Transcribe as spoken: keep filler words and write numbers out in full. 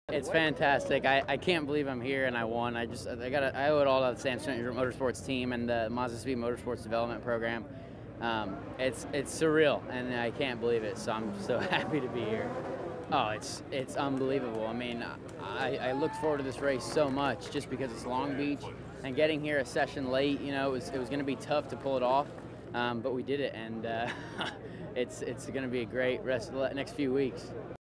It's fantastic. I, I can't believe I'm here and I won. I just I got I owe it all to the Sam Schmidt Motorsports team and the Mazda Speed Motorsports Development Program. Um, it's it's surreal and I can't believe it. So I'm so happy to be here. Oh, it's it's unbelievable. I mean, I, I looked forward to this race so much just because it's Long Beach and getting here a session late. You know, it was it was going to be tough to pull it off, um, but we did it, and uh, it's it's going to be a great rest of the next few weeks.